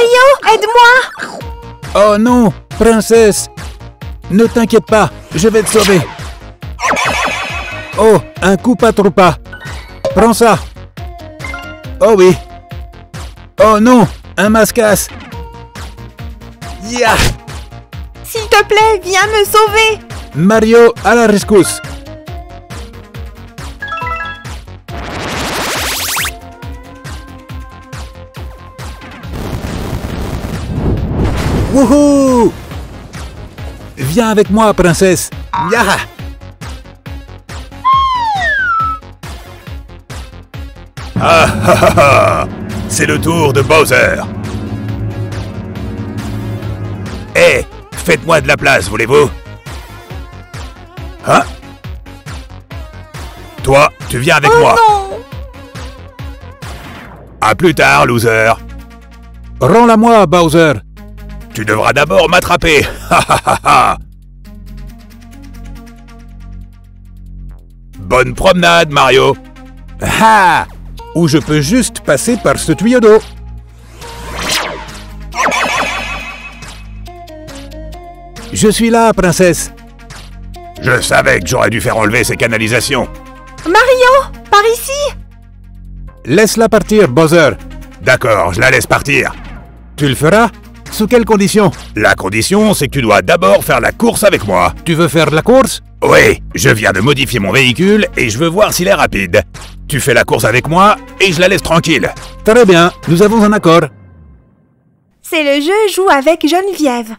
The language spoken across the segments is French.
Mario, aide-moi! Oh non, princesse! Ne t'inquiète pas, je vais te sauver. Oh, un coup pas trop pas. Prends ça. Oh oui. Oh non, un mascasse. Yeah! S'il te plaît, viens me sauver! Mario, à la rescousse. Wouhou! Viens avec moi, princesse. Ya! Ah ah ah ah! C'est le tour de Bowser. Hé, faites-moi de la place, voulez-vous? Hein? Toi, tu viens avec moi. Non! À plus tard, loser. Rends-la-moi, Bowser. Tu devras d'abord m'attraper. Ha ha ha ha! Bonne promenade, Mario. Ah! Ou je peux juste passer par ce tuyau d'eau. Je suis là, princesse. Je savais que j'aurais dû faire enlever ces canalisations. Mario, par ici! Laisse-la partir, Bowser. D'accord, je la laisse partir. Tu le feras? Sous quelles conditions? La condition, c'est que tu dois d'abord faire la course avec moi. Tu veux faire la course? Oui, je viens de modifier mon véhicule et je veux voir s'il est rapide. Tu fais la course avec moi et je la laisse tranquille. Très bien, nous avons un accord. C'est le jeu Joue avec Geneviève.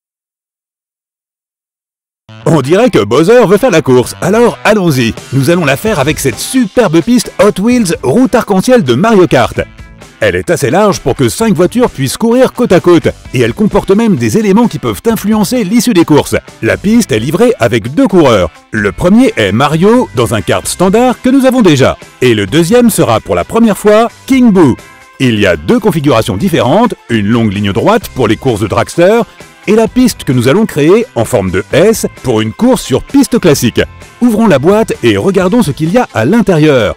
On dirait que Bowser veut faire la course, alors allons-y. Nous allons la faire avec cette superbe piste Hot Wheels route arc-en-ciel de Mario Kart. Elle est assez large pour que 5 voitures puissent courir côte à côte, et elle comporte même des éléments qui peuvent influencer l'issue des courses. La piste est livrée avec 2 coureurs. Le premier est Mario, dans un kart standard que nous avons déjà. Et le deuxième sera pour la première fois King Boo. Il y a 2 configurations différentes, une longue ligne droite pour les courses de dragster, et la piste que nous allons créer en forme de S pour une course sur piste classique. Ouvrons la boîte et regardons ce qu'il y a à l'intérieur.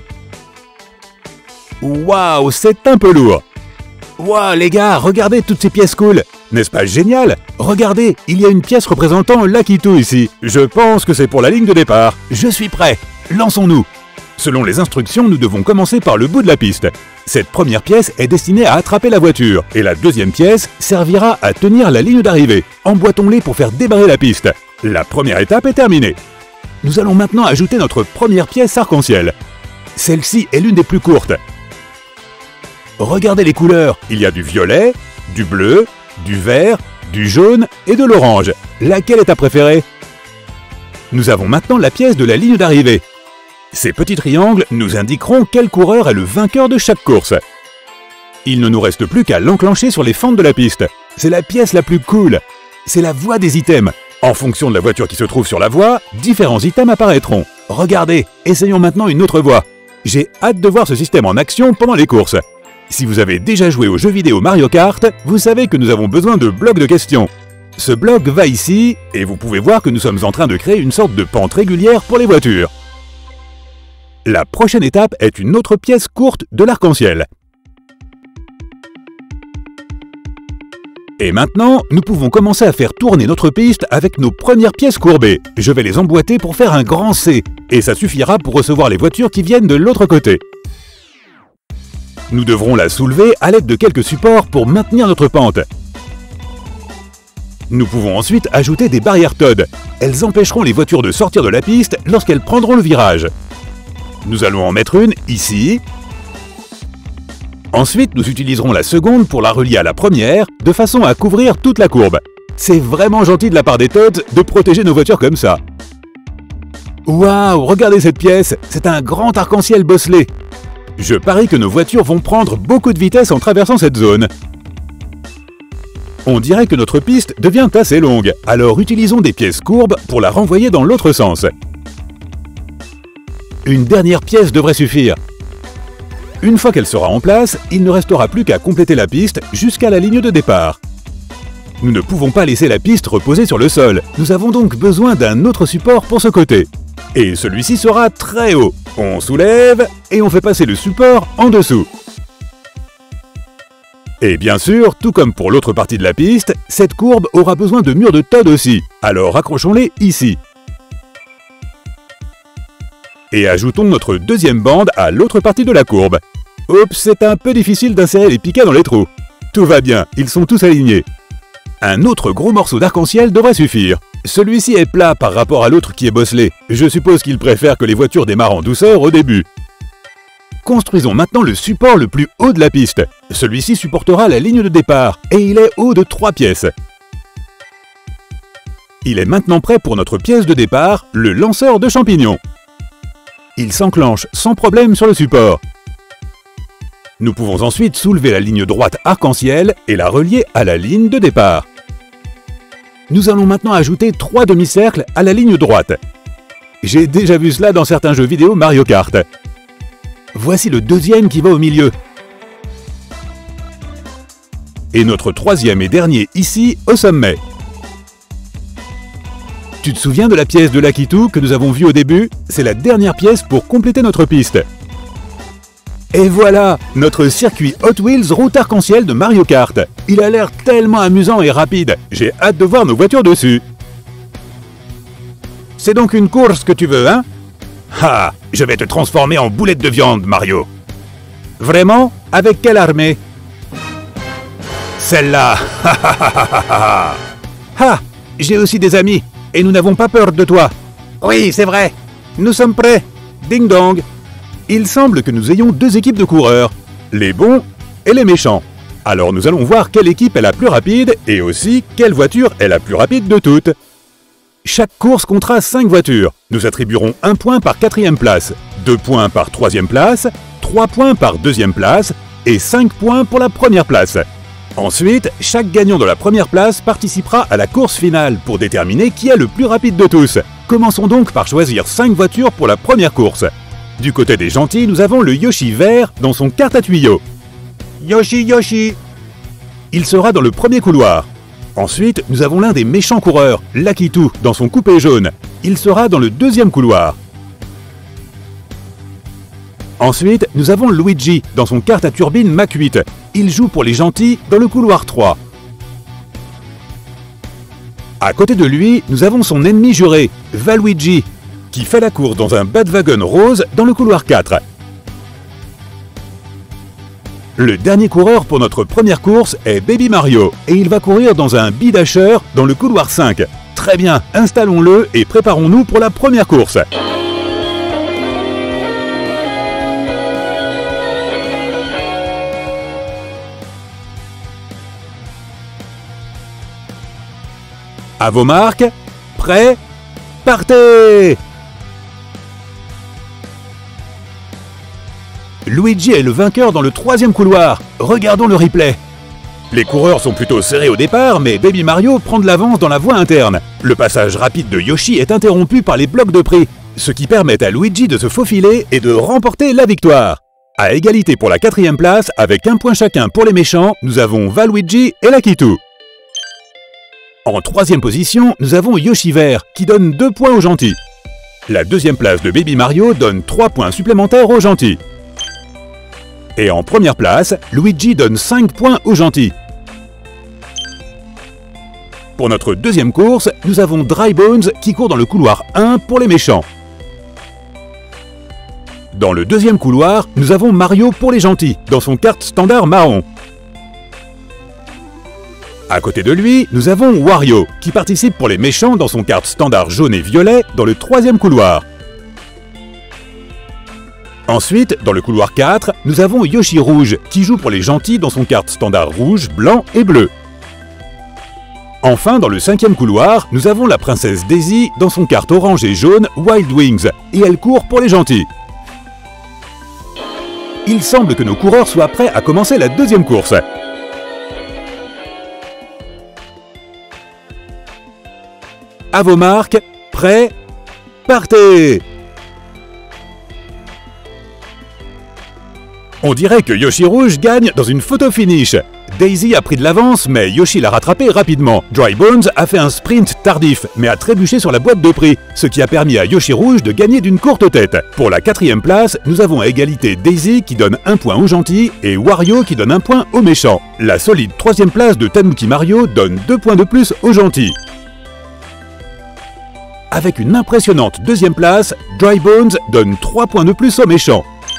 Waouh, c'est un peu lourd. Waouh, les gars, regardez toutes ces pièces cool. N'est-ce pas génial? Regardez, il y a une pièce représentant Lakitu ici. Je pense que c'est pour la ligne de départ. Je suis prêt. Lançons-nous. Selon les instructions, nous devons commencer par le bout de la piste. Cette première pièce est destinée à attraper la voiture, et la deuxième pièce servira à tenir la ligne d'arrivée. Emboîtons-les pour faire débarrer la piste. La première étape est terminée. Nous allons maintenant ajouter notre première pièce arc-en-ciel. Celle-ci est l'une des plus courtes. Regardez les couleurs, il y a du violet, du bleu, du vert, du jaune et de l'orange. Laquelle est ta préférée? Nous avons maintenant la pièce de la ligne d'arrivée. Ces petits triangles nous indiqueront quel coureur est le vainqueur de chaque course. Il ne nous reste plus qu'à l'enclencher sur les fentes de la piste. C'est la pièce la plus cool. C'est la voie des items. En fonction de la voiture qui se trouve sur la voie, différents items apparaîtront. Regardez, essayons maintenant une autre voie. J'ai hâte de voir ce système en action pendant les courses. Si vous avez déjà joué au jeu vidéo Mario Kart, vous savez que nous avons besoin de blocs de questions. Ce bloc va ici, et vous pouvez voir que nous sommes en train de créer une sorte de pente régulière pour les voitures. La prochaine étape est une autre pièce courte de l'arc-en-ciel. Et maintenant, nous pouvons commencer à faire tourner notre piste avec nos premières pièces courbées. Je vais les emboîter pour faire un grand C, et ça suffira pour recevoir les voitures qui viennent de l'autre côté. Nous devrons la soulever à l'aide de quelques supports pour maintenir notre pente. Nous pouvons ensuite ajouter des barrières Todd. Elles empêcheront les voitures de sortir de la piste lorsqu'elles prendront le virage. Nous allons en mettre une ici. Ensuite, nous utiliserons la seconde pour la relier à la première, de façon à couvrir toute la courbe. C'est vraiment gentil de la part des Todd de protéger nos voitures comme ça. Waouh, regardez cette pièce, c'est un grand arc-en-ciel bosselé. Je parie que nos voitures vont prendre beaucoup de vitesse en traversant cette zone. On dirait que notre piste devient assez longue, alors utilisons des pièces courbes pour la renvoyer dans l'autre sens. Une dernière pièce devrait suffire. Une fois qu'elle sera en place, il ne restera plus qu'à compléter la piste jusqu'à la ligne de départ. Nous ne pouvons pas laisser la piste reposer sur le sol, nous avons donc besoin d'un autre support pour ce côté. Et celui-ci sera très haut. On soulève et on fait passer le support en dessous. Et bien sûr, tout comme pour l'autre partie de la piste, cette courbe aura besoin de murs de Todd aussi, alors accrochons-les ici. Et ajoutons notre deuxième bande à l'autre partie de la courbe. Oups, c'est un peu difficile d'insérer les piquets dans les trous. Tout va bien, ils sont tous alignés. Un autre gros morceau d'arc-en-ciel devrait suffire. Celui-ci est plat par rapport à l'autre qui est bosselé. Je suppose qu'il préfère que les voitures démarrent en douceur au début. Construisons maintenant le support le plus haut de la piste. Celui-ci supportera la ligne de départ et il est haut de 3 pièces. Il est maintenant prêt pour notre pièce de départ, le lanceur de champignons. Il s'enclenche sans problème sur le support. Nous pouvons ensuite soulever la ligne droite arc-en-ciel et la relier à la ligne de départ. Nous allons maintenant ajouter 3 demi-cercles à la ligne droite. J'ai déjà vu cela dans certains jeux vidéo Mario Kart. Voici le deuxième qui va au milieu. Et notre troisième et dernier ici au sommet. Tu te souviens de la pièce de Lakitu que nous avons vue au début? C'est la dernière pièce pour compléter notre piste. Et voilà, notre circuit Hot Wheels route arc-en-ciel de Mario Kart. Il a l'air tellement amusant et rapide. J'ai hâte de voir nos voitures dessus. C'est donc une course que tu veux, hein? Ah, je vais te transformer en boulette de viande, Mario. Vraiment? Avec quelle armée? Celle-là. Ah, j'ai aussi des amis, et nous n'avons pas peur de toi. Oui, c'est vrai. Nous sommes prêts. Ding dong. Il semble que nous ayons 2 équipes de coureurs, les bons et les méchants. Alors nous allons voir quelle équipe est la plus rapide et aussi quelle voiture est la plus rapide de toutes. Chaque course comptera 5 voitures. Nous attribuerons 1 point par 4e place, 2 points par 3e place, 3 points par 2e place et 5 points pour la première place. Ensuite, chaque gagnant de la première place participera à la course finale pour déterminer qui est le plus rapide de tous. Commençons donc par choisir 5 voitures pour la première course. Du côté des gentils, nous avons le Yoshi vert dans son kart à tuyaux. Yoshi, Yoshi! Il sera dans le premier couloir. Ensuite, nous avons l'un des méchants coureurs, Lakitu, dans son coupé jaune. Il sera dans le deuxième couloir. Ensuite, nous avons Luigi, dans son kart à turbine Mach 8. Il joue pour les gentils dans le couloir 3. À côté de lui, nous avons son ennemi juré, Valuigi, qui fait la course dans un Batwagon rose dans le couloir 4. Le dernier coureur pour notre première course est Baby Mario, et il va courir dans un B-Dasher dans le couloir 5. Très bien, installons-le et préparons-nous pour la première course. À vos marques, prêts, partez! Luigi est le vainqueur dans le troisième couloir. Regardons le replay. Les coureurs sont plutôt serrés au départ, mais Baby Mario prend de l'avance dans la voie interne. Le passage rapide de Yoshi est interrompu par les blocs de prix, ce qui permet à Luigi de se faufiler et de remporter la victoire. À égalité pour la 4e place, avec 1 point chacun pour les méchants, nous avons Valuigi et Lakitu. En 3e position, nous avons Yoshi vert, qui donne 2 points aux gentils. La 2e place de Baby Mario donne 3 points supplémentaires aux gentils. Et en première place, Luigi donne 5 points aux gentils. Pour notre deuxième course, nous avons Dry Bones qui court dans le couloir 1 pour les méchants. Dans le deuxième couloir, nous avons Mario pour les gentils, dans son kart standard marron. À côté de lui, nous avons Wario, qui participe pour les méchants dans son kart standard jaune et violet dans le troisième couloir. Ensuite, dans le couloir 4, nous avons Yoshi rouge, qui joue pour les gentils dans son kart standard rouge, blanc et bleu. Enfin, dans le 5e couloir, nous avons la princesse Daisy dans son kart orange et jaune Wild Wings, et elle court pour les gentils. Il semble que nos coureurs soient prêts à commencer la deuxième course. À vos marques, prêts, partez! On dirait que Yoshi Rouge gagne dans une photo finish. Daisy a pris de l'avance, mais Yoshi l'a rattrapé rapidement. Dry Bones a fait un sprint tardif, mais a trébuché sur la boîte de prix, ce qui a permis à Yoshi Rouge de gagner d'une courte tête. Pour la 4e place, nous avons à égalité Daisy qui donne 1 point aux gentils et Wario qui donne 1 point aux méchants. La solide 3e place de Tanuki Mario donne 2 points de plus aux gentils. Avec une impressionnante 2e place, Dry Bones donne 3 points de plus aux méchants.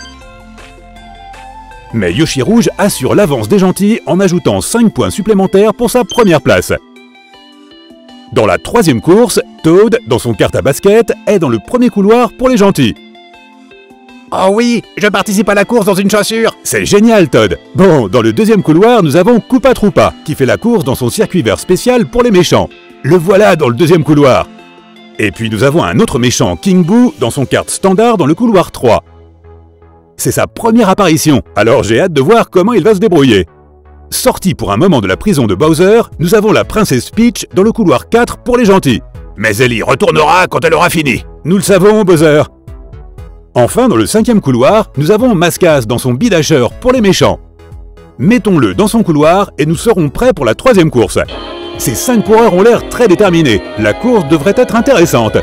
Mais Yoshi Rouge assure l'avance des gentils en ajoutant 5 points supplémentaires pour sa 1re place. Dans la 3e course, Toad, dans son kart à basket, est dans le premier couloir pour les gentils. Oh oui, je participe à la course dans une chaussure. C'est génial, Toad. Bon, dans le 2e couloir, nous avons Koopa Troopa, qui fait la course dans son circuit vert spécial pour les méchants. Le voilà dans le 2e couloir. Et puis nous avons un autre méchant, King Boo, dans son kart standard dans le couloir 3. C'est sa première apparition, alors j'ai hâte de voir comment il va se débrouiller. Sorti pour un moment de la prison de Bowser, nous avons la princesse Peach dans le couloir 4 pour les gentils. Mais elle y retournera quand elle aura fini. Nous le savons, Bowser. Enfin, dans le 5e couloir, nous avons Mascas dans son bidacheur pour les méchants. Mettons-le dans son couloir et nous serons prêts pour la 3e course. Ces 5 coureurs ont l'air très déterminés. La course devrait être intéressante.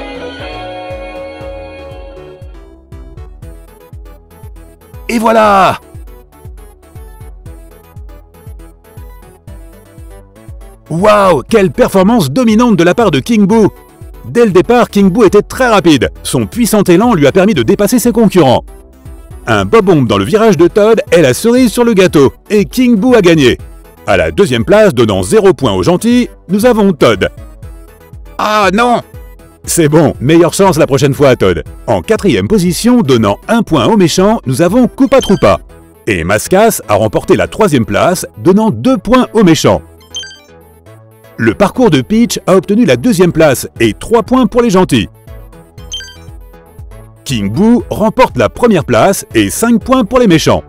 Et voilà! Waouh, quelle performance dominante de la part de King Boo! Dès le départ, King Boo était très rapide. Son puissant élan lui a permis de dépasser ses concurrents. Un bob-omb dans le virage de Toad est la cerise sur le gâteau, et King Boo a gagné. À la 2e place, donnant 0 point aux gentils, nous avons Toad. Ah non! C'est bon, meilleure chance la prochaine fois à Toad. En 4e position, donnant 1 point aux méchants, nous avons Koopa Troopa. Et Mascas a remporté la 3e place, donnant 2 points aux méchants. Le parcours de Peach a obtenu la 2e place et 3 points pour les gentils. King Boo remporte la 1re place et 5 points pour les méchants.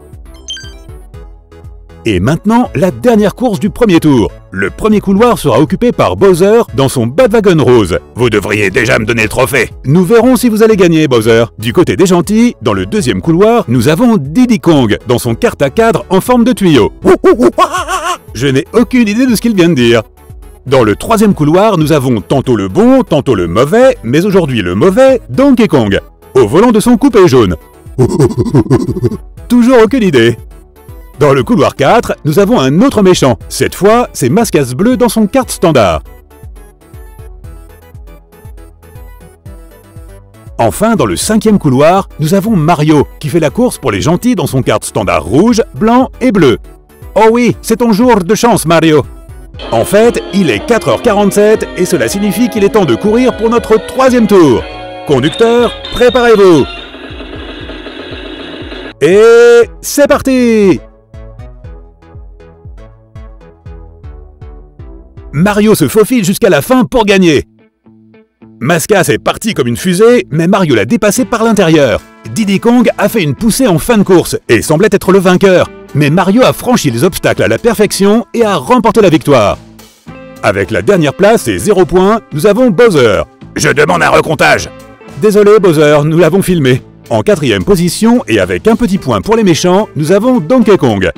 Et maintenant, la dernière course du premier tour. Le premier couloir sera occupé par Bowser dans son Badwagon rose. Vous devriez déjà me donner le trophée. Nous verrons si vous allez gagner, Bowser. Du côté des gentils, dans le 2e couloir, nous avons Diddy Kong dans son kart à cadre en forme de tuyau. Je n'ai aucune idée de ce qu'il vient de dire. Dans le 3e couloir, nous avons tantôt le bon, tantôt le mauvais, mais aujourd'hui le mauvais, Donkey Kong, au volant de son coupé jaune. Toujours aucune idée. Dans le couloir 4, nous avons un autre méchant. Cette fois, c'est Mascas Bleu dans son kart standard. Enfin, dans le 5e couloir, nous avons Mario, qui fait la course pour les gentils dans son kart standard rouge, blanc et bleu. Oh oui, c'est ton jour de chance, Mario. En fait, il est 4h47 et cela signifie qu'il est temps de courir pour notre 3e tour. Conducteur, préparez-vous. Et c'est parti! Mario se faufile jusqu'à la fin pour gagner. Mascas est parti comme une fusée, mais Mario l'a dépassé par l'intérieur. Diddy Kong a fait une poussée en fin de course et semblait être le vainqueur. Mais Mario a franchi les obstacles à la perfection et a remporté la victoire. Avec la dernière place et 0 points, nous avons Bowser. Je demande un recomptage. Désolé Bowser, nous l'avons filmé. En 4e position et avec un petit point pour les méchants, nous avons Donkey Kong.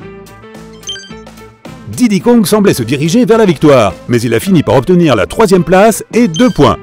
Diddy Kong semblait se diriger vers la victoire, mais il a fini par obtenir la 3e place et 2 points.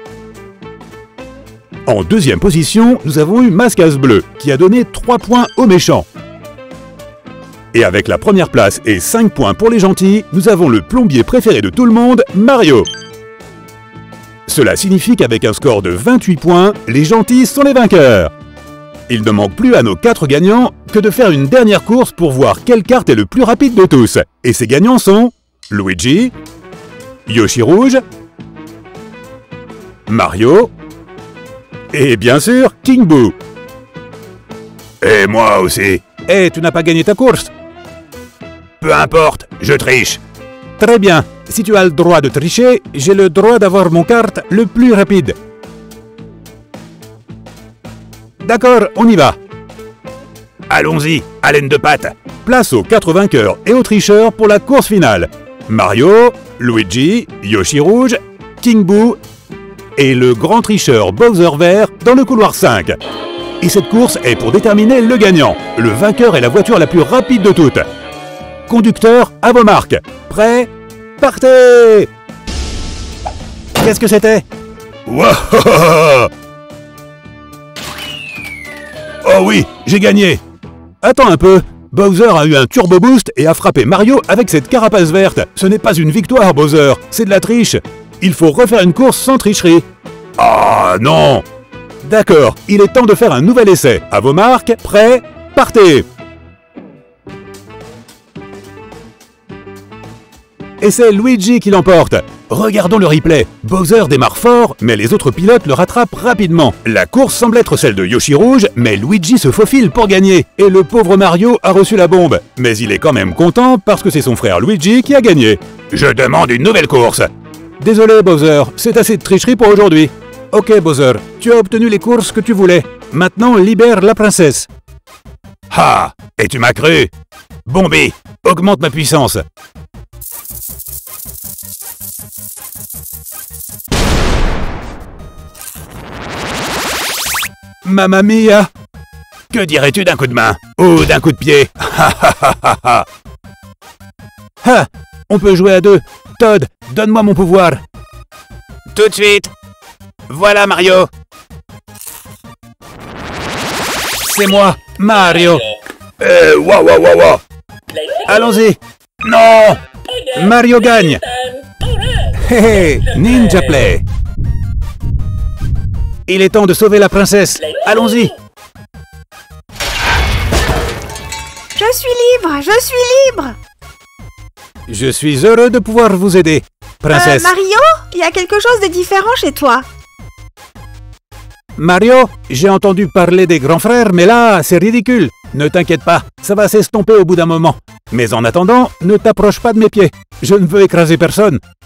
En 2e position, nous avons eu Mascas Bleu, qui a donné 3 points aux méchants. Et avec la 1re place et 5 points pour les gentils, nous avons le plombier préféré de tout le monde, Mario. Cela signifie qu'avec un score de 28 points, les gentils sont les vainqueurs. Il ne manque plus à nos 4 gagnants que de faire une dernière course pour voir quelle carte est le plus rapide de tous. Et ces gagnants sont Luigi, Yoshi Rouge, Mario et bien sûr King Boo. Et moi aussi. Eh, tu n'as pas gagné ta course? Peu importe, je triche. Très bien. Si tu as le droit de tricher, j'ai le droit d'avoir mon kart le plus rapide. D'accord, on y va. Allons-y, haleine de patte. Place aux 4 vainqueurs et aux tricheurs pour la course finale. Mario, Luigi, Yoshi Rouge, King Boo et le grand tricheur Bowser Vert dans le couloir 5. Et cette course est pour déterminer le gagnant. Le vainqueur est la voiture la plus rapide de toutes. Conducteur, à vos marques. Prêt? Partez! Qu'est-ce que c'était? Wouah! Oh oui, j'ai gagné! Attends un peu. Bowser a eu un turbo boost et a frappé Mario avec cette carapace verte. Ce n'est pas une victoire, Bowser, c'est de la triche. Il faut refaire une course sans tricherie. Ah non! D'accord, il est temps de faire un nouvel essai. À vos marques, prêts, partez! Et c'est Luigi qui l'emporte. Regardons le replay. Bowser démarre fort, mais les autres pilotes le rattrapent rapidement. La course semble être celle de Yoshi Rouge, mais Luigi se faufile pour gagner. Et le pauvre Mario a reçu la bombe. Mais il est quand même content parce que c'est son frère Luigi qui a gagné. Je demande une nouvelle course! Désolé Bowser, c'est assez de tricherie pour aujourd'hui. Ok Bowser, tu as obtenu les courses que tu voulais. Maintenant libère la princesse. Ah! Et tu m'as cru? Bombi, augmente ma puissance! Mamma mia! Que dirais-tu d'un coup de main? Ou d'un coup de pied? Ah! On peut jouer à deux. Todd, donne-moi mon pouvoir. Tout de suite! Voilà Mario! C'est moi, Mario. Waouh! Allons-y. Non! Mario gagne. Hé hé, Ninja Play. Il est temps de sauver la princesse. Allons-y. Je suis libre, je suis libre. Je suis heureux de pouvoir vous aider, princesse. Mario, il y a quelque chose de différent chez toi. Mario, j'ai entendu parler des grands frères, mais là, c'est ridicule. Ne t'inquiète pas, ça va s'estomper au bout d'un moment. Mais en attendant, ne t'approche pas de mes pieds. Je ne veux écraser personne.